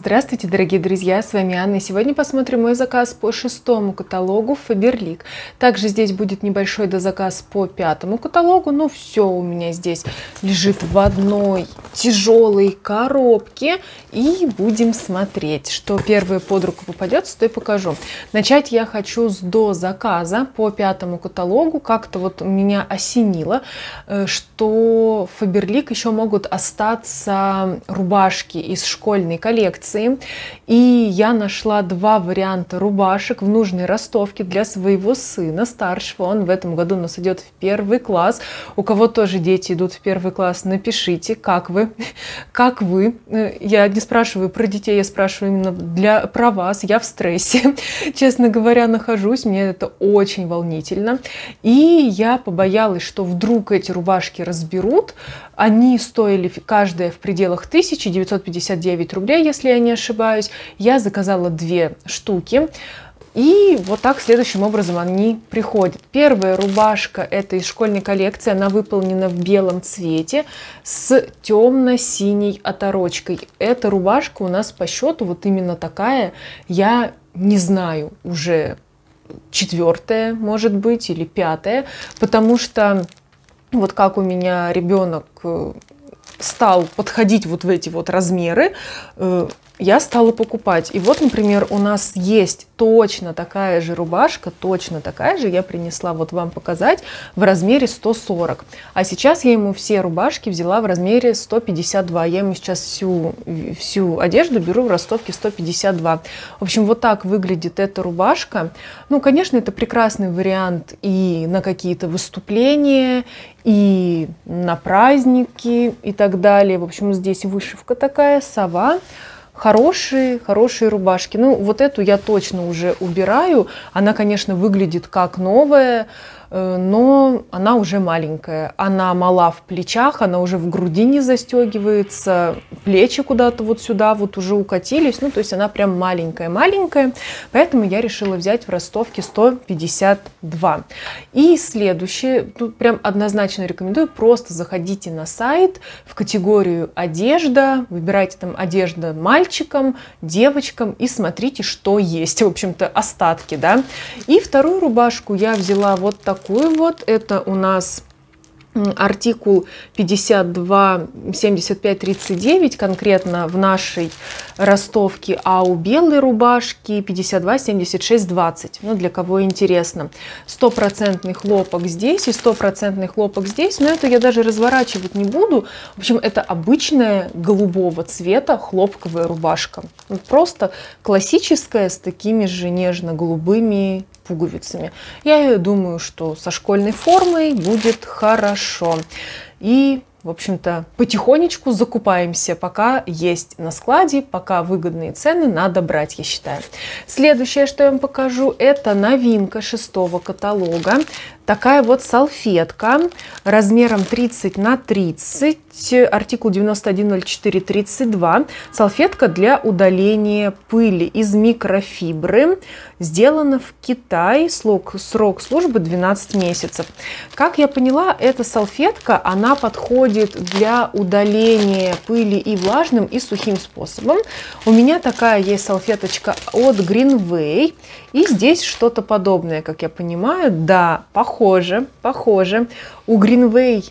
Здравствуйте, дорогие друзья, с вами Анна. Сегодня посмотрим мой заказ по 6-му каталогу Faberlic. Также здесь будет небольшой дозаказ по 5-му каталогу, но все у меня здесь лежит в одной тяжелой коробке. И будем смотреть, что первое под руку попадется, то и покажу. Начать я хочу с дозаказа по 5-му каталогу. Как-то вот меня осенило, что в Faberlic еще могут остаться рубашки из школьной коллекции. И я нашла два варианта рубашек в нужной ростовке для своего сына старшего. Он в этом году у нас идет в 1 класс. У кого тоже дети идут в 1 класс, напишите, как вы. Как вы. Я не спрашиваю про детей, я спрашиваю именно про вас. Я в стрессе. Честно говоря, нахожусь. Мне это очень волнительно. И я побоялась, что вдруг эти рубашки разберут. Они стоили каждая в пределах 1959 рублей, если я не ошибаюсь. Я заказала 2 штуки. И вот так следующим образом они приходят. Первая рубашка — это из школьной коллекции. Она выполнена в белом цвете с темно-синей оторочкой. Эта рубашка у нас по счету вот именно такая. Я не знаю, уже 4-я, может быть, или 5-я, потому что вот как у меня ребенок стал подходить вот в эти вот размеры, я стала покупать. И вот, например, у нас есть точно такая же рубашка, точно такая же, я принесла вот вам показать, в размере 140. А сейчас я ему все рубашки взяла в размере 152. Я ему сейчас всю одежду беру в ростовке 152. В общем, вот так выглядит эта рубашка. Ну, конечно, это прекрасный вариант и на какие-то выступления, и на праздники, и так далее. В общем, здесь вышивка такая, сова. Хорошие рубашки. Ну, вот эту я точно уже убираю. Она, конечно, выглядит как новая, но она уже маленькая. Она мала в плечах, она уже в груди не застегивается, плечи куда-то вот сюда вот уже укатились. Ну, то есть она прям маленькая-маленькая. Поэтому я решила взять в ростовке 152. И следующее, тут прям однозначно рекомендую, просто заходите на сайт в категорию одежда, выбирайте там одежда мальчикам, девочкам и смотрите, что есть. В общем-то, остатки, да. И вторую рубашку я взяла вот такую вот. Это у нас артикул 52-75-39, конкретно в нашей ростовке, а у белой рубашки 52-76-20. Ну, для кого интересно. 100% хлопок здесь и 100% хлопок здесь, но это я даже разворачивать не буду. В общем, это обычная голубого цвета хлопковая рубашка. Просто классическая, с такими же нежно-голубыми пуговицами. Я думаю, что со школьной формой будет хорошо. И, в общем-то, потихонечку закупаемся, пока есть на складе, пока выгодные цены, надо брать, я считаю. Следующее, что я вам покажу, это новинка 6-го каталога. Такая вот салфетка размером 30 на 30, артикул 910432. Салфетка для удаления пыли из микрофибры. Сделана в Китае, срок службы 12 месяцев. Как я поняла, эта салфетка, она подходит для удаления пыли и влажным, и сухим способом. У меня такая есть салфеточка от Greenway. И здесь что-то подобное, как я понимаю. Да, похоже. У Greenway,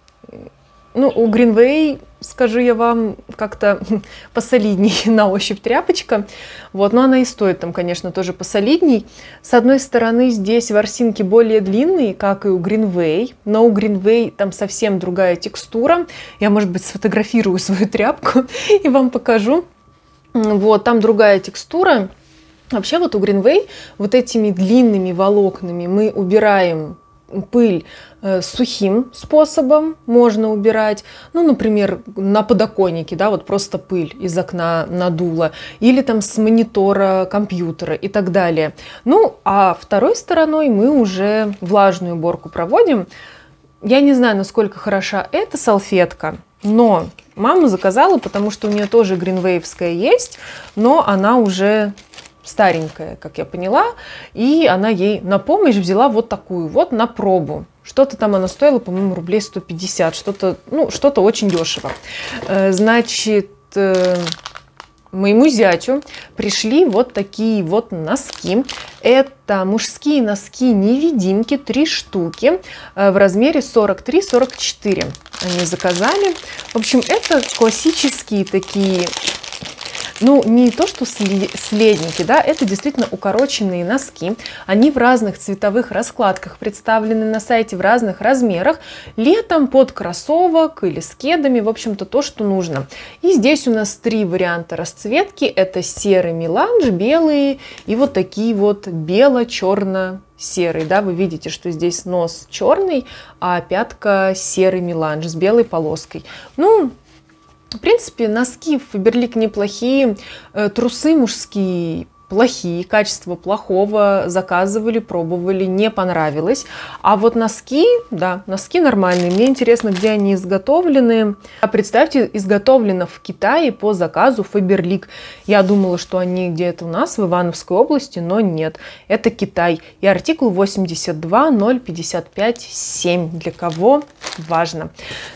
скажу я вам, как-то посолидней на ощупь тряпочка. Вот, но она и стоит там, конечно, тоже посолидней. С одной стороны, здесь ворсинки более длинные, как и у Greenway, но у Greenway там совсем другая текстура. Я, может быть, сфотографирую свою тряпку и вам покажу. Вот, там другая текстура. Вообще вот у Greenway вот этими длинными волокнами мы убираем пыль сухим способом, можно убирать, ну, например, на подоконнике, да, вот просто пыль из окна надуло, или там с монитора компьютера и так далее. Ну, а второй стороной мы уже влажную уборку проводим. Я не знаю, насколько хороша эта салфетка, но мама заказала, потому что у нее тоже Greenway'евская есть, но она уже старенькая, как я поняла, и она ей на помощь взяла вот такую вот на пробу. Что-то там она стоила, по-моему, рублей 150, что-то очень дешево. Значит, моему зятю пришли вот такие вот носки. Это мужские носки-невидимки, 3 штуки в размере 43-44. Они заказали. В общем, это классические такие, ну, не то, что следники, да, это действительно укороченные носки. Они в разных цветовых раскладках представлены на сайте, в разных размерах. Летом под кроссовок или с кедами, в общем-то, то, что нужно. И здесь у нас 3 варианта расцветки. Это серый меланж, белые и вот такие вот бело-черно-серый. Да, вы видите, что здесь нос черный, а пятка серый меланж с белой полоской. Ну, в принципе, носки в Faberlic неплохие, трусы мужские плохие, качество плохого, заказывали, пробовали, не понравилось. А вот носки, да, носки нормальные. Мне интересно, где они изготовлены. А представьте, изготовлено в Китае по заказу Faberlic. Я думала, что они где-то у нас в Ивановской области, но нет. Это Китай. И артикул 820557. Для кого важно.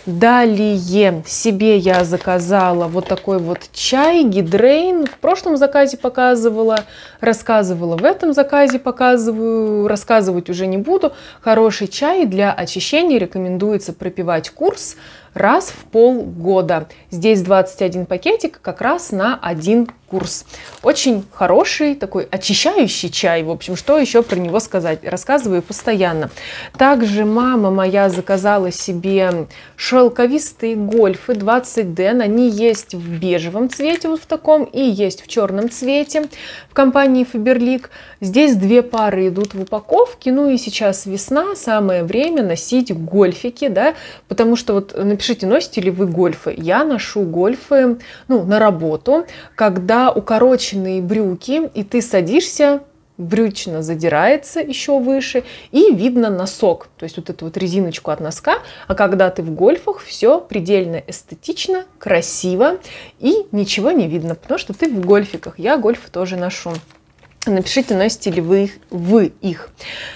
Далее себе я заказала вот такой вот чай Гидрейн. В прошлом заказе показывала, рассказывала, в этом заказе показываю, рассказывать уже не буду. Хороший чай для очищения рекомендуется пропивать курс раз в полгода. Здесь 21 пакетик как раз на 1 курс. Очень хороший такой очищающий чай. В общем, что еще про него сказать? Рассказываю постоянно. Также мама моя заказала себе шелковистые гольфы 20 ден. Они есть в бежевом цвете, вот в таком, и есть в черном цвете в компании Faberlic. Здесь 2 пары идут в упаковке. Ну и сейчас весна, самое время носить гольфики, да, потому что вот напишите, носите ли вы гольфы. Я ношу гольфы, ну, на работу, когда укороченные брюки, и ты садишься, брючина задирается еще выше, и видно носок, то есть вот эту вот резиночку от носка. А когда ты в гольфах, все предельно эстетично, красиво, и ничего не видно, потому что ты в гольфиках. Я гольфы тоже ношу. Напишите, носите ли вы их.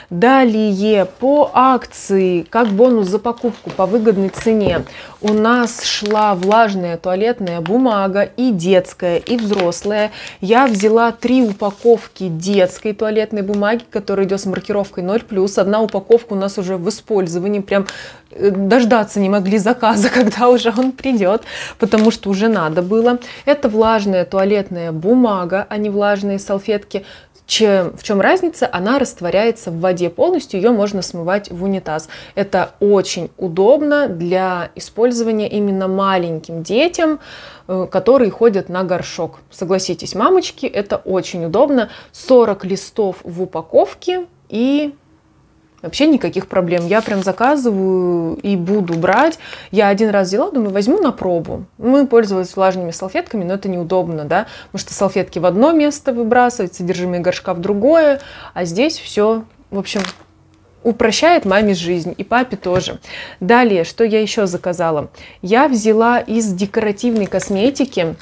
Далее, по акции, как бонус за покупку по выгодной цене, у нас шла влажная туалетная бумага, и детская, и взрослая. Я взяла 3 упаковки детской туалетной бумаги, которая идет с маркировкой 0+. Одна упаковка у нас уже в использовании, прям дождаться не могли заказа, когда уже он придет, потому что уже надо было. Это влажная туалетная бумага, а не влажные салфетки. В чем разница? Она растворяется в воде полностью, ее можно смывать в унитаз. Это очень удобно для использования именно маленьким детям, которые ходят на горшок. Согласитесь, мамочки, это очень удобно. 40 листов в упаковке, и вообще никаких проблем. Я прям заказываю и буду брать. Я один раз взяла, думаю, возьму на пробу. Мы пользовались влажными салфетками, но это неудобно, да, потому что салфетки в одно место выбрасывать, содержимое горшка в другое, а здесь все, в общем, упрощает маме жизнь, и папе тоже. Далее, что я еще заказала? Я взяла из декоративной косметики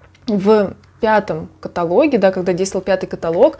в 5-м каталоге, да, когда действовал 5-й каталог,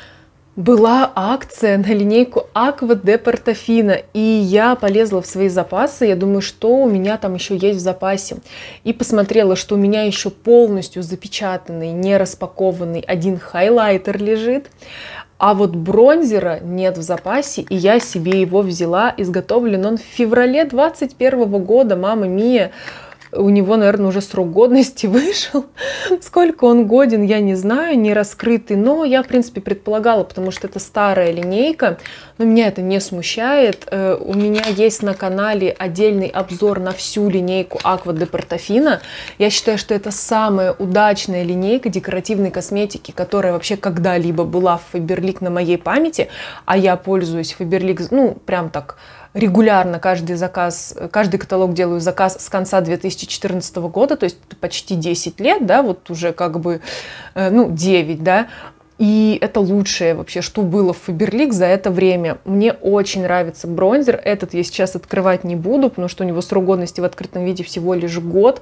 была акция на линейку Аква де Портофино, и я полезла в свои запасы, я думаю, что у меня там еще есть в запасе, и посмотрела, что у меня еще полностью запечатанный, не распакованный один хайлайтер лежит, а вот бронзера нет в запасе, и я себе его взяла. Изготовлен он в феврале 2021 года, мама мия. У него, наверное, уже срок годности вышел. Сколько он годен, я не знаю, не раскрытый. Но я, в принципе, предполагала, потому что это старая линейка. Но меня это не смущает. У меня есть на канале отдельный обзор на всю линейку Аква де Портофино. Я считаю, что это самая удачная линейка декоративной косметики, которая вообще когда-либо была в Faberlic на моей памяти. А я пользуюсь Faberlic, ну, прям так регулярно, каждый каталог делаю заказ с конца 2014 года, то есть почти 10 лет, да, вот уже как бы, ну, 9, да, и это лучшее вообще, что было в Faberlic за это время. Мне очень нравится бронзер, этот я сейчас открывать не буду, потому что у него срок годности в открытом виде всего лишь год,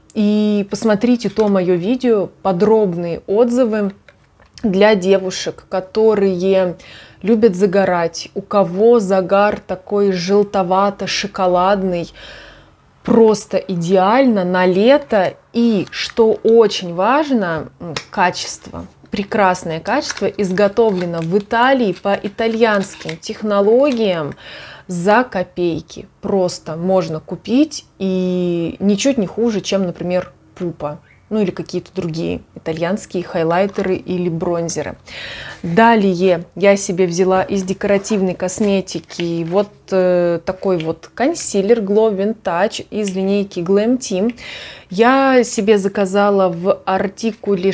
и посмотрите то мое видео, подробные отзывы для девушек, которые любят загорать, у кого загар такой желтовато-шоколадный. просто идеально на лето. И, что очень важно, качество. Прекрасное качество, изготовлено в Италии по итальянским технологиям за копейки. Просто можно купить и ничуть не хуже, чем, например, Пупа. Ну или какие-то другие итальянские хайлайтеры или бронзеры. Далее я себе взяла из декоративной косметики вот такой вот консилер Glow Vintage из линейки Glam Team. Я себе заказала в артикуле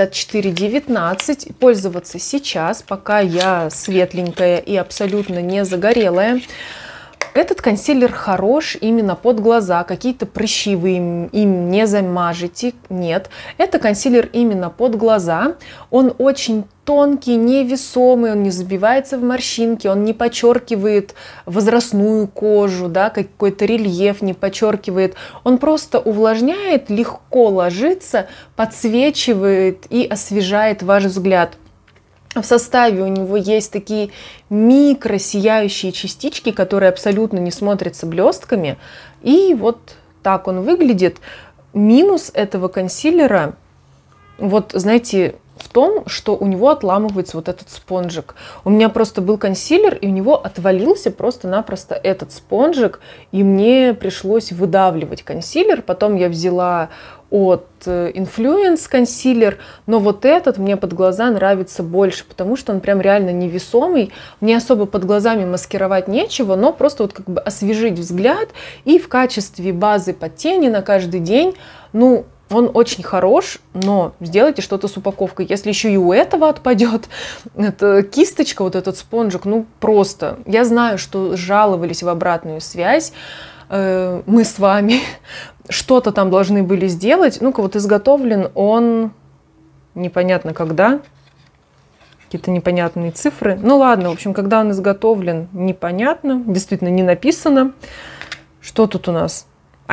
6419. Пользоваться сейчас, пока я светленькая и абсолютно не загорелая. Этот консилер хорош именно под глаза, какие-то прыщи вы им не замажете, нет. Это консилер именно под глаза, он очень тонкий, невесомый, он не забивается в морщинки, он не подчеркивает возрастную кожу, да, какой-то рельеф не подчеркивает, он просто увлажняет, легко ложится, подсвечивает и освежает ваш взгляд. В составе у него есть такие микросияющие частички, которые абсолютно не смотрятся блестками. И вот так он выглядит. Минус этого консилера, вот знаете, в том, что у него отламывается вот этот спонжик. У меня просто был консилер, и у него отвалился просто-напросто этот спонжик, и мне пришлось выдавливать консилер. Потом я взяла от Influence консилер, но вот этот мне под глаза нравится больше, потому что он прям реально невесомый. Мне особо под глазами маскировать нечего, но просто вот как бы освежить взгляд и в качестве базы под тени на каждый день, ну, он очень хорош, но сделайте что-то с упаковкой. Если еще и у этого отпадет эта кисточка, вот этот спонжик, ну просто. Я знаю, что жаловались в обратную связь, мы с вами что-то там должны были сделать. Ну-ка, вот изготовлен он непонятно когда. Какие-то непонятные цифры. Ну ладно, в общем, когда он изготовлен, непонятно. Действительно, не написано. Что тут у нас?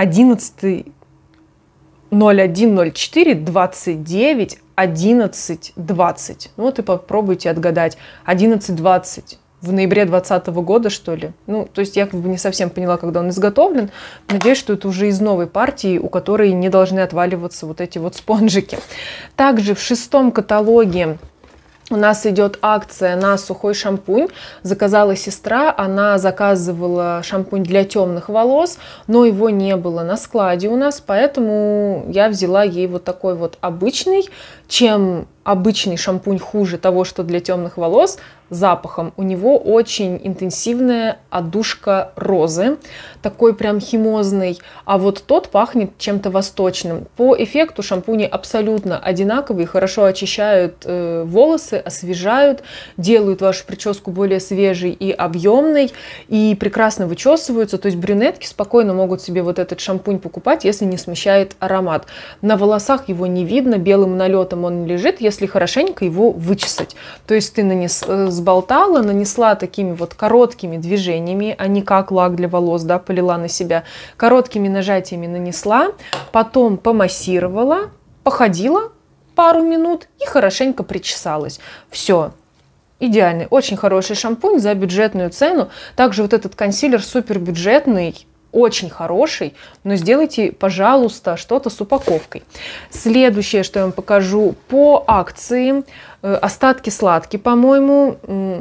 11.01.04.29.11.20. Ну вот и попробуйте отгадать. 11.20. В ноябре 2020 года, что ли? Ну, то есть я как бы не совсем поняла, когда он изготовлен. Надеюсь, что это уже из новой партии, у которой не должны отваливаться вот эти вот спонжики. Также в 6-м каталоге у нас идет акция на сухой шампунь. Заказала сестра, она заказывала шампунь для темных волос, но его не было на складе у нас, поэтому я взяла ей вот такой вот обычный. Чем обычный шампунь хуже того, что для темных волос, запахом. У него очень интенсивная отдушка розы, такой прям химозный, а вот тот пахнет чем-то восточным. По эффекту шампуни абсолютно одинаковые, хорошо очищают волосы, освежают, делают вашу прическу более свежей и объемной, и прекрасно вычесываются, то есть брюнетки спокойно могут себе вот этот шампунь покупать, если не смущает аромат. На волосах его не видно, белым налетом он лежит, если хорошенько его вычесать. То есть ты сболтала, нанесла такими вот короткими движениями, а не как лак для волос, да, полила на себя. Короткими нажатиями нанесла, потом помассировала, походила пару минут и хорошенько причесалась. Все. Идеальный, очень хороший шампунь за бюджетную цену. Также вот этот консилер супер бюджетный, очень хороший, но сделайте, пожалуйста, что-то с упаковкой. Следующее, что я вам покажу по акции, остатки сладкие, по-моему,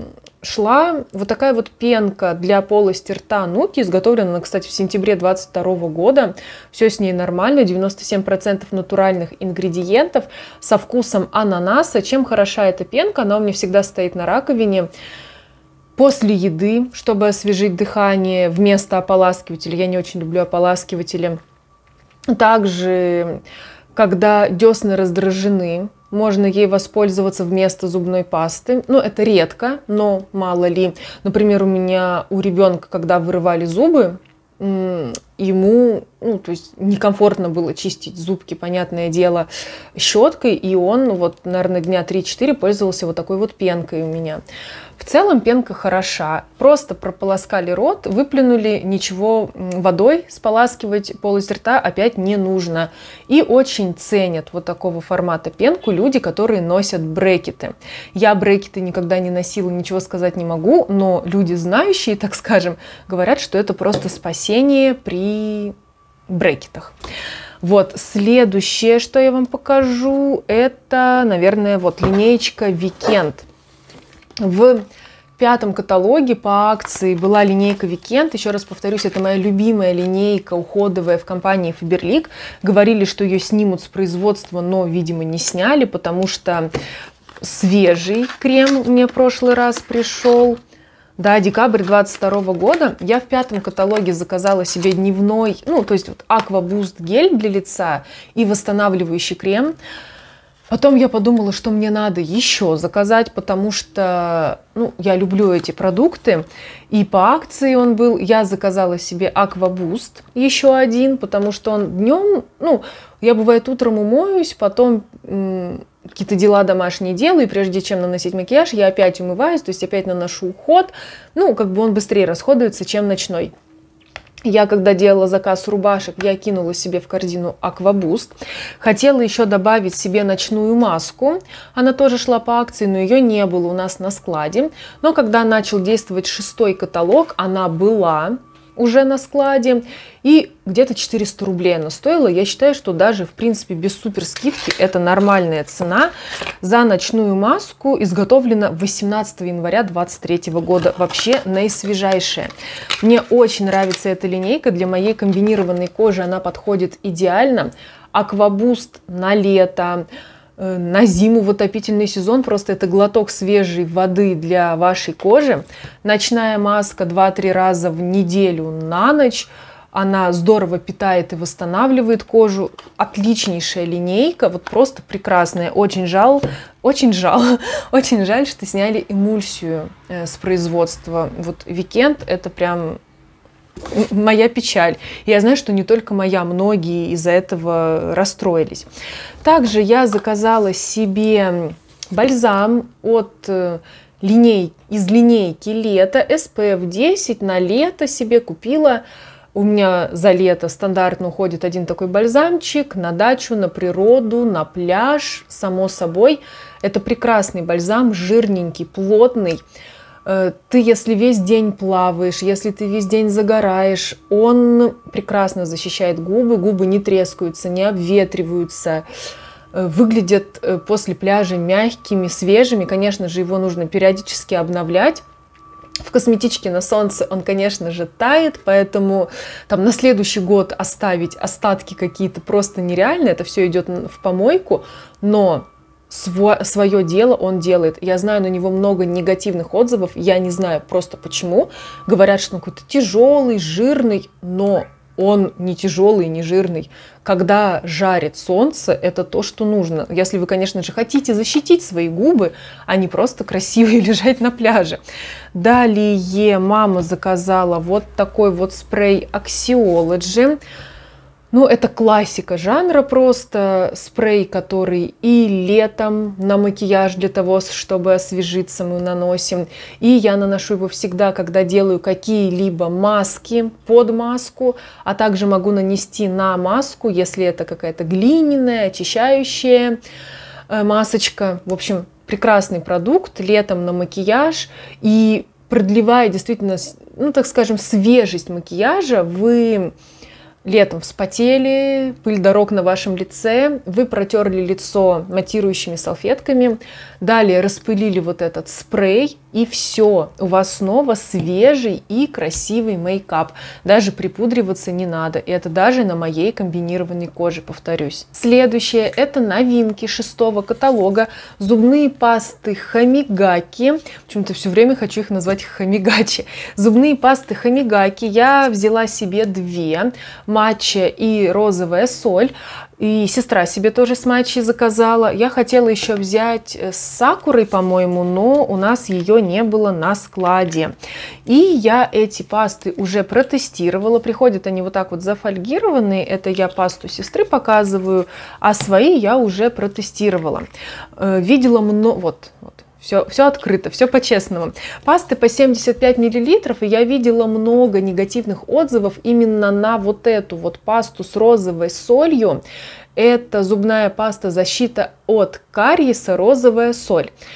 шла вот такая вот пенка для полости рта Нуки, изготовлена, кстати, в сентябре 2022 года. Все с ней нормально, 97% натуральных ингредиентов со вкусом ананаса. Чем хороша эта пенка? Она у меня всегда стоит на раковине после еды, чтобы освежить дыхание вместо ополаскивателя. Я не очень люблю ополаскиватели. Также, когда десны раздражены, можно ей воспользоваться вместо зубной пасты. Ну, это редко, но мало ли. Например, у ребенка, когда вырывали зубы, ему, ну, то есть некомфортно было чистить зубки, понятное дело, щеткой, и он вот, наверное, дня 3-4 пользовался вот такой вот пенкой у меня. В целом пенка хороша, просто прополоскали рот, выплюнули, ничего водой споласкивать полость рта опять не нужно. И очень ценят вот такого формата пенку люди, которые носят брекеты. Я брекеты никогда не носила, ничего сказать не могу, но люди знающие, так скажем, говорят, что это просто спасение при брекетах. Вот, следующее, что я вам покажу, это, наверное, вот линеечка Weekend. В пятом каталоге по акции была линейка Weekend. Еще раз повторюсь, это моя любимая линейка уходовая в компании Faberlic. Говорили, что ее снимут с производства, но, видимо, не сняли, потому что свежий крем мне в прошлый раз пришел. Да, декабрь 22 года. Я в пятом каталоге заказала себе дневной, ну, то есть вот Aqua Boost гель для лица и восстанавливающий крем. Потом я подумала, что мне надо еще заказать, потому что, ну, я люблю эти продукты. И по акции он был. Я заказала себе Aqua Boost еще один, потому что он днем, ну, я бывает утром умоюсь, потом какие-то дела домашние делаю, и прежде чем наносить макияж, я опять умываюсь, то есть опять наношу уход. Ну, как бы он быстрее расходуется, чем ночной. Я, когда делала заказ рубашек, я кинула себе в корзину Aqua Boost. Хотела еще добавить себе ночную маску. Она тоже шла по акции, но ее не было у нас на складе. Но когда начал действовать 6-й каталог, она была уже на складе. И где-то 400 рублей она стоила. Я считаю, что даже, в принципе, без супер скидки это нормальная цена за ночную маску. Изготовлена 18 января 2023 года. Вообще наисвежайшая. Мне очень нравится эта линейка. Для моей комбинированной кожи она подходит идеально. Aqua Boost на лето, на зиму, в отопительный сезон. Просто это глоток свежей воды для вашей кожи. Ночная маска 2-3 раза в неделю на ночь. Она здорово питает и восстанавливает кожу. Отличнейшая линейка, вот просто прекрасная. Очень жаль, что сняли эмульсию с производства. Вот Weekend это прям моя печаль. Я знаю, что не только моя, многие из-за этого расстроились. Также я заказала себе бальзам из линейки лето, SPF 10 на лето себе купила. У меня за лето стандартно уходит один такой бальзамчик на дачу, на природу, на пляж, само собой. Это прекрасный бальзам, жирненький, плотный. Ты, если весь день плаваешь, если ты весь день загораешь, он прекрасно защищает губы, губы не трескаются, не обветриваются, выглядят после пляжа мягкими, свежими. Конечно же, его нужно периодически обновлять. В косметичке на солнце он, конечно же, тает, поэтому там на следующий год оставить остатки какие-то просто нереально. Это все идет в помойку, но свое дело он делает. Я знаю на него много негативных отзывов, я не знаю просто почему. Говорят, что он какой-то тяжелый, жирный, но он не тяжелый, не жирный. Когда жарит солнце, это то, что нужно. Если вы, конечно же, хотите защитить свои губы, а не просто красивые лежать на пляже. Далее мама заказала вот такой вот спрей Axiology. Ну, это классика жанра просто. Спрей, который и летом на макияж для того, чтобы освежиться, мы наносим. И я наношу его всегда, когда делаю какие-либо маски под маску. А также могу нанести на маску, если это какая-то глиняная, очищающая масочка. В общем, прекрасный продукт летом на макияж. И продлевает действительно, ну, так скажем, свежесть макияжа. Вы летом вспотели, пыль дорог на вашем лице, вы протерли лицо матирующими салфетками, далее распылили вот этот спрей, и все, у вас снова свежий и красивый мейкап. Даже припудриваться не надо, и это даже на моей комбинированной коже, повторюсь. Следующее — это новинки 6-го каталога, зубные пасты Хамигаки. Почему-то все время хочу их назвать Хамигачи. Зубные пасты Хамигаки я взяла себе 2. Матча и розовая соль. И сестра себе тоже с матчей заказала. Я хотела еще взять с сакурой, по-моему, но у нас ее не было на складе. И я эти пасты уже протестировала. Приходят они вот так вот зафольгированные. Это я пасту сестры показываю, а свои я уже протестировала. Видела много... Вот. Все открыто, все по-честному. Пасты по 75 мл, и я видела много негативных отзывов именно на вот эту вот пасту с розовой солью. Это зубная паста защита от кариеса розовая соль.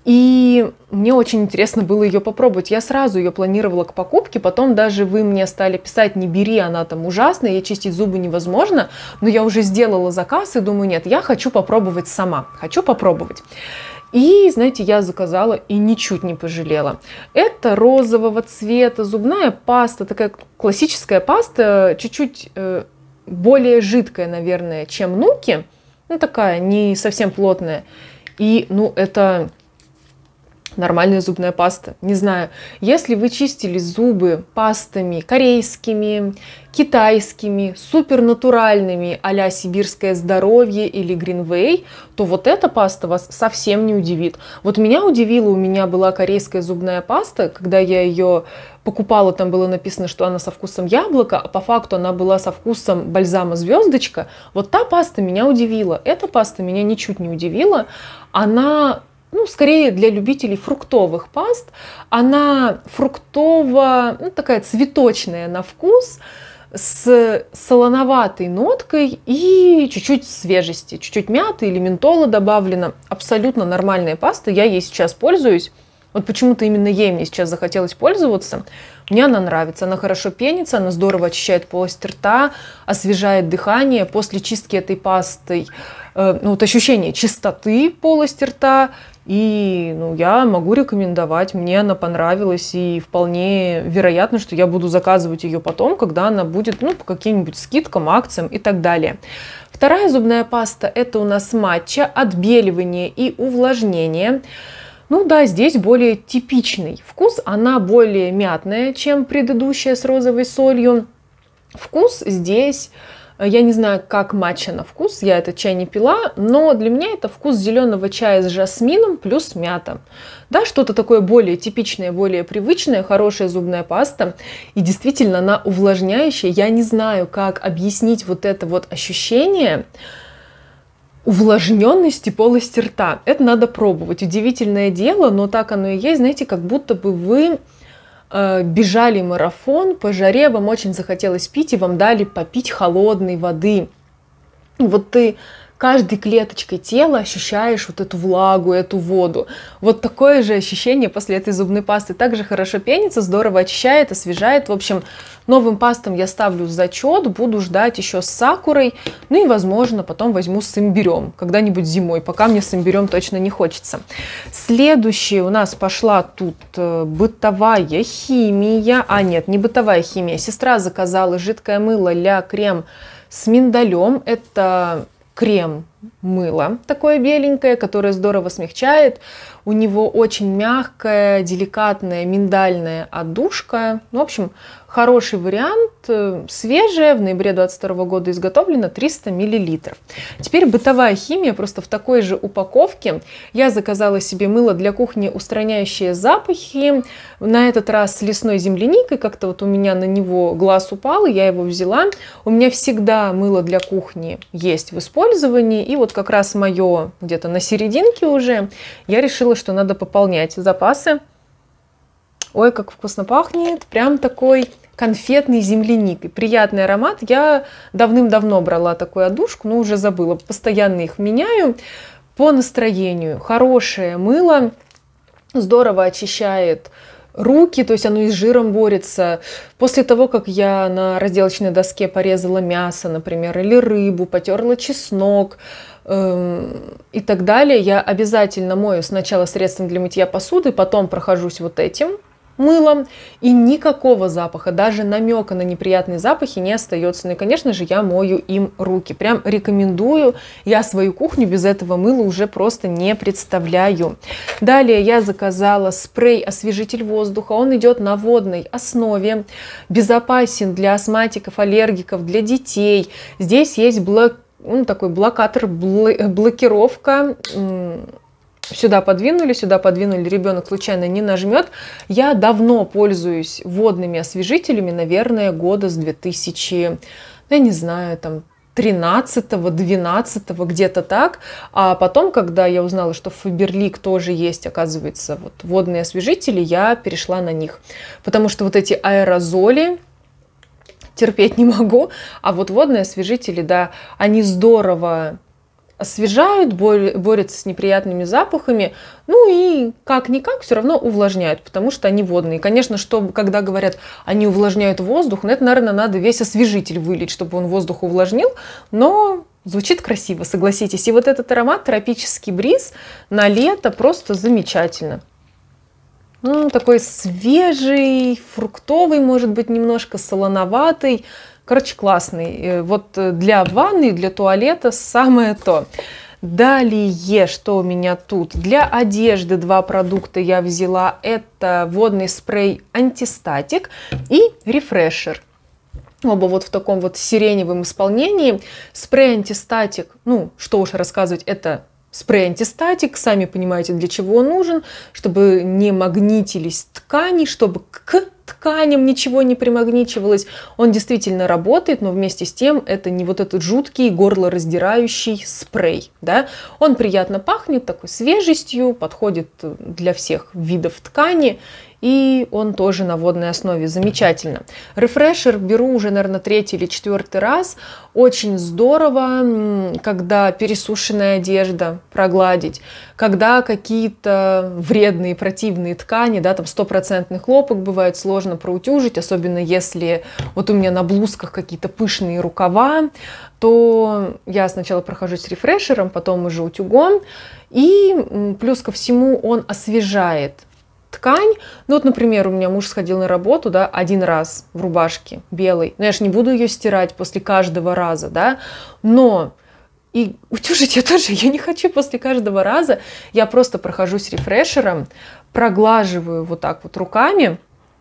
И мне очень интересно было ее попробовать. Я сразу ее планировала к покупке, потом даже вы мне стали писать: не бери, она там ужасная, ей чистить зубы невозможно. Но я уже сделала заказ и думаю: нет, я хочу попробовать сама, хочу попробовать. И, знаете, я заказала и ничуть не пожалела. Это розового цвета зубная паста, такая классическая паста, чуть-чуть более жидкая, наверное, чем Нуки. Ну, такая, не совсем плотная. И, ну, это нормальная зубная паста. Не знаю, если вы чистили зубы пастами корейскими, китайскими, супернатуральными а-ля Сибирское здоровье или Гринвей, то вот эта паста вас совсем не удивит. Вот меня удивило, у меня была корейская зубная паста, когда я ее покупала, там было написано, что она со вкусом яблока, а по факту она была со вкусом бальзама звездочка. Вот та паста меня удивила. Эта паста меня ничуть не удивила. Она, ну, скорее для любителей фруктовых паст. Она фруктово, ну, такая цветочная на вкус, с солоноватой ноткой и чуть-чуть свежести. Чуть-чуть мяты или ментола добавлено. Абсолютно нормальная паста. Я ей сейчас пользуюсь. Вот почему-то именно ей мне сейчас захотелось пользоваться. Мне она нравится. Она хорошо пенится, она здорово очищает полость рта, освежает дыхание. После чистки этой пастой, ну, вот ощущение чистоты полости рта. И, ну, я могу рекомендовать. Мне она понравилась. И вполне вероятно, что я буду заказывать ее потом, когда она будет, ну, по каким-нибудь скидкам, акциям и так далее. Вторая зубная паста — это у нас матча, отбеливание и увлажнение. Ну да, здесь более типичный вкус, она более мятная, чем предыдущая с розовой солью. Вкус здесь, я не знаю, как матча на вкус, я этот чай не пила, но для меня это вкус зеленого чая с жасмином плюс мята. Да, что-то такое более типичное, более привычное, хорошая зубная паста. И действительно, она увлажняющая. Я не знаю, как объяснить вот это вот ощущение увлажненности полости рта. Это надо пробовать. Удивительное дело, но так оно и есть. Знаете, как будто бы вы бежали марафон по жаре, вам очень захотелось пить, и вам дали попить холодной воды. Вот ты каждой клеточкой тела ощущаешь вот эту влагу, эту воду. Вот такое же ощущение после этой зубной пасты. Также хорошо пенится, здорово очищает, освежает. В общем, новым пастам я ставлю зачет, буду ждать еще с сакурой. Ну и, возможно, потом возьму с имбирем, когда-нибудь зимой. Пока мне с имбирем точно не хочется. Следующая у нас пошла тут бытовая химия. А нет, не бытовая химия. Сестра заказала жидкое мыло Ля Крем с миндалем. Это крем-мыло такое беленькое, которое здорово смягчает. У него очень мягкая, деликатная миндальная отдушка. В общем, хороший вариант. Свежее, в ноябре 2022 года изготовлено, 300 мл. Теперь бытовая химия, просто в такой же упаковке. Я заказала себе мыло для кухни, устраняющее запахи. На этот раз с лесной земляникой. Как-то вот у меня на него глаз упал, и я его взяла. У меня всегда мыло для кухни есть в использовании. И вот как раз мое где-то на серединке уже. Я решила, что надо пополнять запасы. Ой, как вкусно пахнет. Прям такой конфетный земляникой. Приятный аромат. Я давным-давно брала такую отдушку, но уже забыла. Постоянно их меняю по настроению. Хорошее мыло. Здорово очищает руки, то есть оно и с жиром борется. После того, как я на разделочной доске порезала мясо, например, или рыбу, потерла чеснок и так далее, я обязательно мою сначала средством для мытья посуды, потом прохожусь вот этим мылом, и никакого запаха, даже намека на неприятные запахи не остается. Ну и, конечно же, я мою им руки. Прям рекомендую. Я свою кухню без этого мыла уже просто не представляю. Далее я заказала спрей-освежитель воздуха. Он идет на водной основе. Безопасен для астматиков, аллергиков, для детей. Здесь есть такой блокатор, блокировка. Сюда подвинули, ребенок случайно не нажмет. Я давно пользуюсь водными освежителями, наверное, года с 2000, я не знаю, там 13-го, 12-го, где-то так. А потом, когда я узнала, что в Faberlic тоже есть, оказывается, вот водные освежители, я перешла на них. Потому что вот эти аэрозоли терпеть не могу. А вот водные освежители, да, они здорово освежают, борются с неприятными запахами, ну и как-никак все равно увлажняют, потому что они водные. Конечно, когда говорят, они увлажняют воздух, это, наверное, надо весь освежитель вылить, чтобы он воздух увлажнил, но звучит красиво, согласитесь. И вот этот аромат «Тропический бриз» на лето просто замечательно. Такой свежий, фруктовый, может быть, немножко солоноватый. Короче, классный. Вот для ванны, для туалета самое то. Далее, что у меня тут? Для одежды 2 продукта я взяла. Это водный спрей антистатик и рефрешер. Оба вот в таком вот сиреневом исполнении. Спрей антистатик, что уж рассказывать, это спрей антистатик, сами понимаете, для чего он нужен, чтобы не магнитились ткани, чтобы к тканям ничего не примагничивалось. Он действительно работает, но вместе с тем это не вот этот жуткий горлораздирающий спрей. Да? Он приятно пахнет, такой свежестью, подходит для всех видов ткани. И он тоже на водной основе. Замечательно. Рефрешер беру уже, наверное, 3-й или 4-й раз. Очень здорово, когда пересушенная одежда прогладить, когда какие-то вредные, противные ткани, да, там 100% хлопок бывает сложно проутюжить, особенно если вот у меня на блузках какие-то пышные рукава, то я сначала прохожусь рефрешером, потом уже утюгом. И плюс ко всему он освежает ткань. Вот, например, у меня муж сходил на работу, да, 1 раз в рубашке белой. Но я же не буду ее стирать после каждого раза, да. Но и утюжить я тоже ее не хочу после каждого раза. Я просто прохожусь рефрешером, проглаживаю вот так вот руками,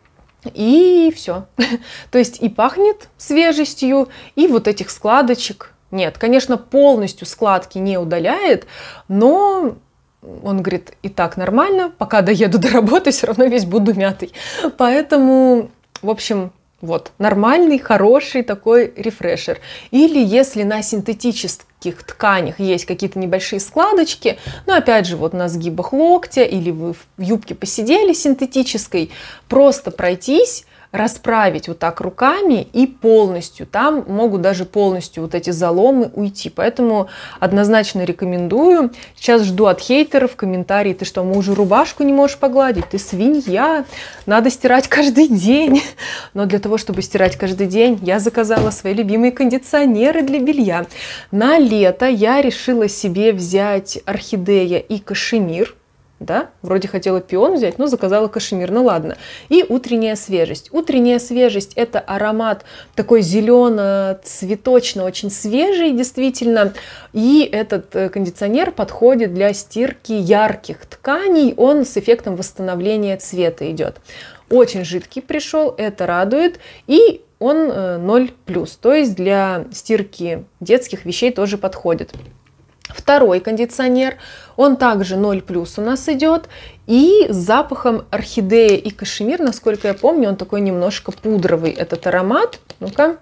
и все. То есть и пахнет свежестью, и вот этих складочек нет. Конечно, полностью складки не удаляет, но он говорит, и так нормально, пока доеду до работы, все равно весь буду мятый. Поэтому, в общем, вот, нормальный, хороший такой рефрешер. Или если на синтетических тканях есть какие-то небольшие складочки, опять же, вот на сгибах локтя, или вы в юбке посидели синтетической, просто пройтись, расправить вот так руками и полностью, там могут даже полностью вот эти заломы уйти. Поэтому однозначно рекомендую. Сейчас жду от хейтеров комментарии: ты что, мужу рубашку не можешь погладить? Ты свинья, надо стирать каждый день. Но для того, чтобы стирать каждый день, я заказала свои любимые кондиционеры для белья. На лето я решила себе взять орхидея и кашемир. Да, вроде хотела пион взять, но заказала кашемир, ну ладно. И утренняя свежесть. Утренняя свежесть – это аромат такой зелено-цветочно, очень свежий, действительно. И этот кондиционер подходит для стирки ярких тканей, он с эффектом восстановления цвета идет. Очень жидкий пришел, это радует. И он 0+, то есть для стирки детских вещей тоже подходит. Второй кондиционер, он также 0+ у нас идет, и с запахом орхидея и кашемир, насколько я помню, он такой немножко пудровый, этот аромат. Ну-ка.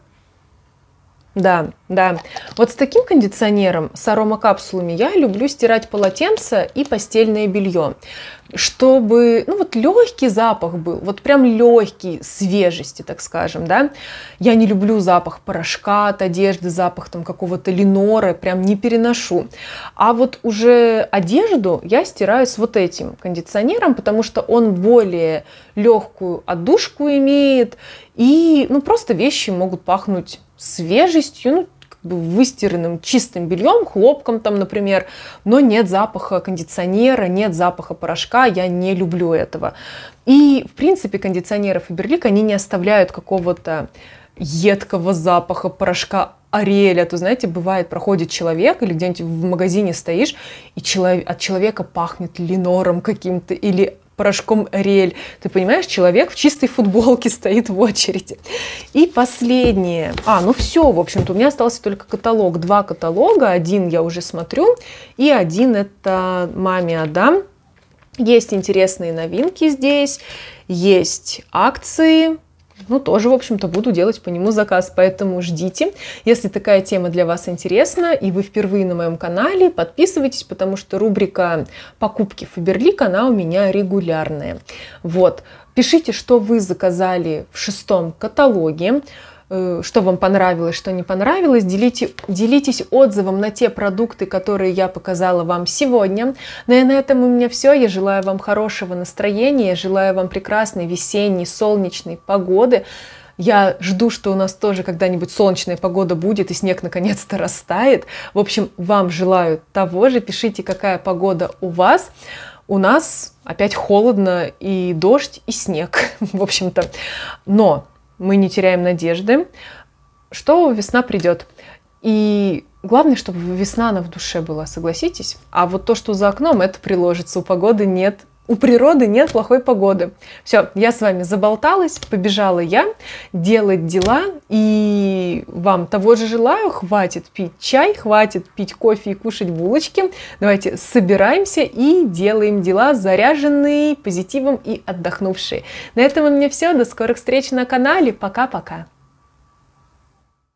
Да. Вот с таким кондиционером, с аромакапсулами, я люблю стирать полотенца и постельное белье, чтобы, вот легкий запах был, вот прям легкий, свежести, так скажем, да. Я не люблю запах порошка от одежды, запах там какого-то линора, прям не переношу. А вот уже одежду я стираю с вот этим кондиционером, потому что он более легкую отдушку имеет, и, просто вещи могут пахнуть свежестью, выстиранным чистым бельем, хлопком там, например, но нет запаха кондиционера, нет запаха порошка, я не люблю этого. И, в принципе, кондиционеры Faberlic, они не оставляют какого-то едкого запаха порошка Ариэля. То, знаете, бывает, проходит человек или где-нибудь в магазине стоишь, и от человека пахнет линором каким-то или порошком Ариэль. Ты понимаешь, человек в чистой футболке стоит в очереди. И последнее. Все, в общем-то, у меня остался только каталог. 2 каталога. Один я уже смотрю, и один это «Маме отдам». Есть интересные новинки здесь, есть акции. Тоже, в общем-то, буду делать по нему заказ, поэтому ждите. Если такая тема для вас интересна, и вы впервые на моем канале, подписывайтесь, потому что рубрика «Покупки Faberlic», она у меня регулярная. Вот. Пишите, что вы заказали в 6-м каталоге. что вам понравилось, что не понравилось. Делитесь отзывом на те продукты, которые я показала вам сегодня. Ну и на этом у меня все. Я желаю вам хорошего настроения, желаю вам прекрасной весенней, солнечной погоды. Я жду, что у нас тоже когда-нибудь солнечная погода будет и снег наконец-то растает. В общем, вам желаю того же. Пишите, какая погода у вас. У нас опять холодно, и дождь, и снег, в общем-то. Но мы не теряем надежды, что весна придет. И главное, чтобы весна, она в душе была, согласитесь? А вот то, что за окном, это приложится. У природы нет плохой погоды. Все, я с вами заболталась, побежала я делать дела, и вам того же желаю. Хватит пить чай, хватит пить кофе и кушать булочки. Давайте собираемся и делаем дела, заряженные позитивом и отдохнувшие. На этом у меня все. До скорых встреч на канале. Пока-пока.